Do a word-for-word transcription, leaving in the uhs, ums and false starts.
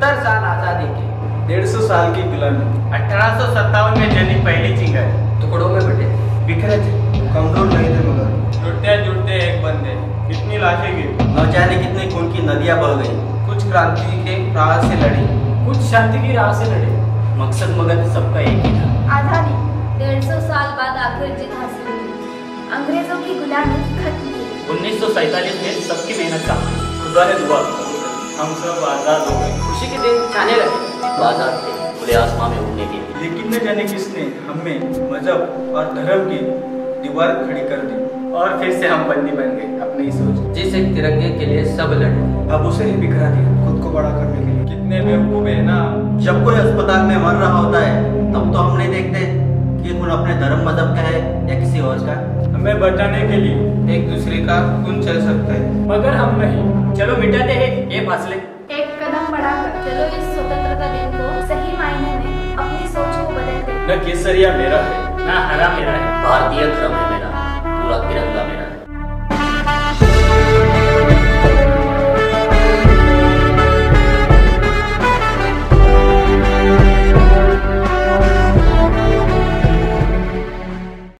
सत्तर साल आजादी के, डेढ़ सौ साल की गुलामी, अठारह सौ सत्तावन में जनी पहली चिंगारी, टुकड़ों में बटे, बिखरे थे, कमजोर नहीं थे मगर जुड़ते जुड़ते एक बंदे, कितनी लाशें गिरी, न जाने कितनी खून की नदियां बह गई। कुछ क्रांति के राह से लड़ी, कुछ शांति की राह से लड़े, मकसद मगर सबका एक ही था। आजादी डेढ़ सौ साल बाद आखिर जीत हासिल हुई, अंग्रेजों की गुलामी खत्म हुई। उन्नीस सौ सैतालीस में सबकी मेहनत का खुदा ने दुआ, हम सब आजाद हो गए। खुशी के दिन जाने लगे, तो आजाद थे खुले आसमां में उड़ने के लिए। लेकिन न जाने किसने हमें मजहब और धर्म की दीवार खड़ी कर दी और फिर से हम बंदी बन गए अपनी ही सोच। जिस एक तिरंगे के लिए सब लड़े, अब उसे ही बिखरा दिया खुद को बड़ा करने के लिए। कितने बेवकूफ है ना। जब कोई अस्पताल में मर रहा होता है तब तो हम नहीं देखते कि खून अपने धर्म मजहब का है या किसी और का। हमें बचाने के लिए एक दूसरे का खून चल सकता है, मगर हम नहीं। चलो मिटाते हैं ये फासले, एक कदम बढ़ाकर चलो इस स्वतंत्रता दिन को सही मायने में अपनी सोच को बदलते। न केसरिया मेरा है, ना हरा मेरा है, भारतीय धर्म है मेरा, पूरा तिरंगा मेरा।